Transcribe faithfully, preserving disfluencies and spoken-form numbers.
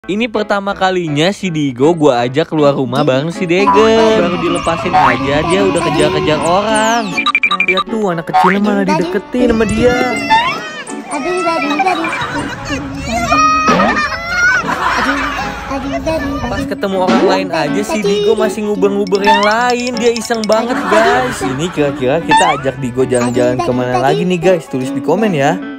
Ini pertama kalinya si Digo gua ajak keluar rumah bareng si Degen. Baru dilepasin aja dia udah kejar-kejar orang. Lihat tuh anak kecilnya malah dideketin sama dia. Pas ketemu orang lain aja si Digo masih nguber-nguber yang lain. Dia iseng banget guys. Ini kira-kira kita ajak Digo jalan-jalan kemana lagi nih guys? Tulis di komen ya.